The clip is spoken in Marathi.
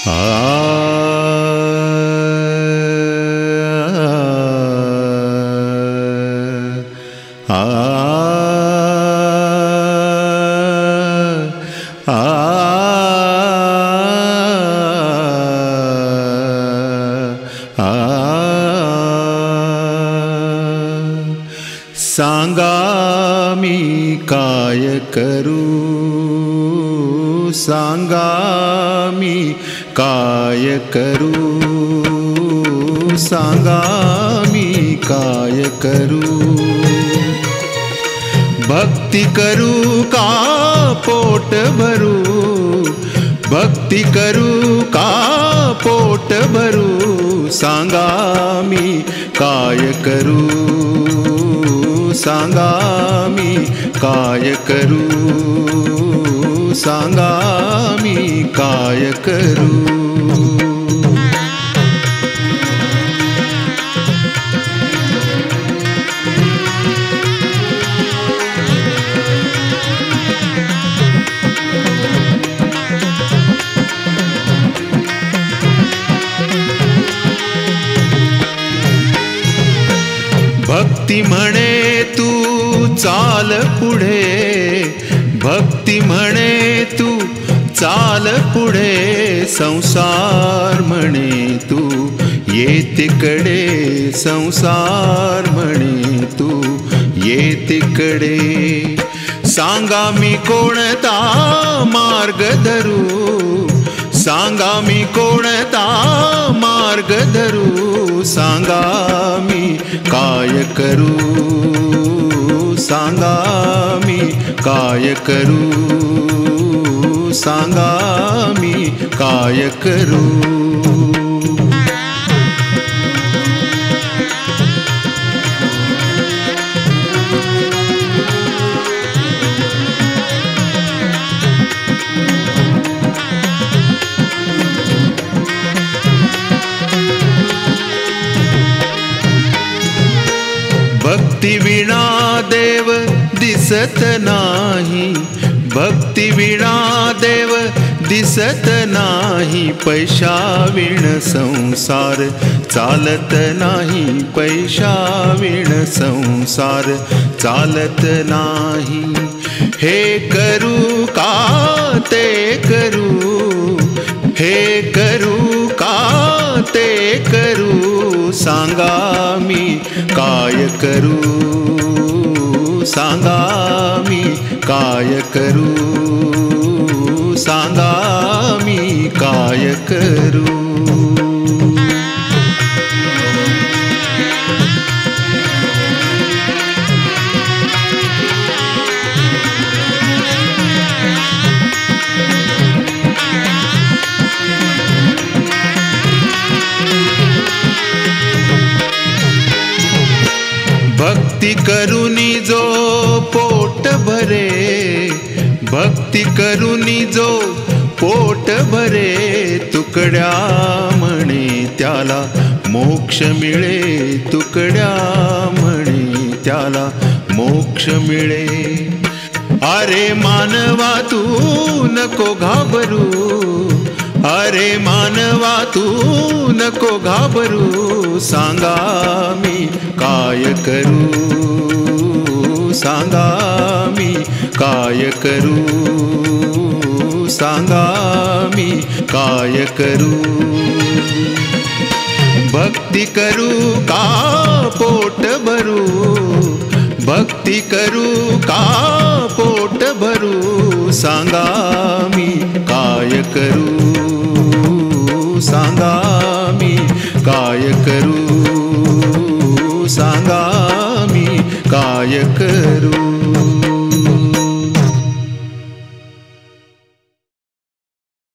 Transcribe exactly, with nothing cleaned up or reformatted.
सांगा मी काय करू, सांगा मी काय करू, सांगा मी काय करू। भक्ति करू का पोट भरू, भक्ति करू का पोट भरू, सांगा मी काय करू, सांगा मी काय करू, सांगा मी काय करू। भक्ति म्हणे तू चाल पुढे, भक्ति म्हणे तू चाल पुढे, संसार म्हणे तू ये तिकडे, संसार म्हणे तू ये तिकडे। सांगा मी कोणता मार्ग धरू, सांगा मी कोणता मार्ग धरू, सांगा मी काय करू, सांगा मी काय करू, सांगा मी काय करू। भक्ति विना देव दिसत नाही, भक्ति विना देव दिसत नाही, पैशा विण संसार चालत नाही, पैशा विण संसार चालत नाही। हे करू का ते करू, हे करू का ते करू, सांगा मी काय करू, सांगा मी काय करू, सांगा मी काय करू। भक्ति करुनी जो पोट भरे, भक्ति करुनी जो पोट भरे, तुकड्या म्हणे त्याला मोक्ष मिळे, तुकड्या म्हणे त्याला मोक्ष मिळे। अरे मानवा तू नको घाबरू, अरे मानवा तू नको घाबरू, सांगा मी काय करू, सांगा मी काय करू, सांगा मी काय करू। भक्ति करू का पोट भरू, भक्ति करू का पोट भरू, सांगा मी काय करू, सांगा मी काय करू, सांगा मी काय करू।